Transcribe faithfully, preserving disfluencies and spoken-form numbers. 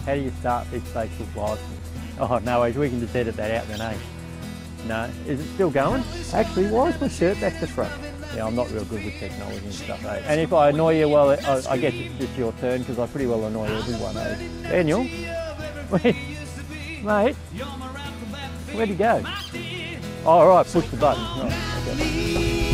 How do you start this Facebook Live? Oh, no worries, we can just edit that out then, eh? No, is it still going? Actually, why is my shirt back to front? Yeah, I'm not real good with technology and stuff, eh? And if I annoy you, well, I, I guess it's just your turn, because I pretty well annoy everyone, eh? Daniel? Mate? Where'd he go? Oh, all right, push the button. Right, okay.